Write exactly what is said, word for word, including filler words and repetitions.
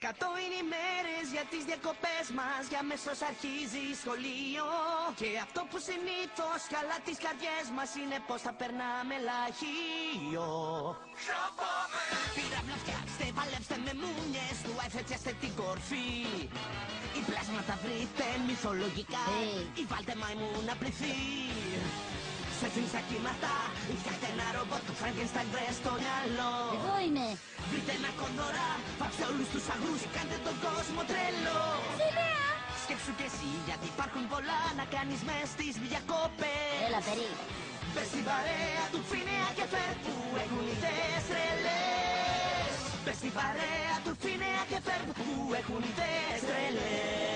Εκατό είναι οι μέρες για τις διακοπές μας, για μέσος αρχίζει σχολείο. Και αυτό που συνήθως καλά τις καρδιές μας είναι πως θα περνάμε λαχείο. Πύραυλο φτιάξτε, παλέψτε με μούνιες, του έφτιαξτε την κορφή. Ή πλάσματα βρείτε μυθολογικά, Hey. ή βάλτε μαϊμού να πληθεί. Σε θύμισα κύματα, ή φτιάχτε ένα ρομπότ του Frankenstein βρες στο μυαλό. Εδώ είμαι. Βρείτε ένα κονδωρά, βάψτε όλους τους αγρούς και κάντε τον κόσμο τρελό. Σημαία. Σκέψου κι εσύ γιατί υπάρχουν πολλά να κάνεις μες στις διακοπές. Έλα, περί. Μπες στην παρέα του Φίνεα και Φερ που έχουν ιδέες τρελές. Μπες στην παρέα του Φίνεα και Φερ που έχουν ιδέες τρελές.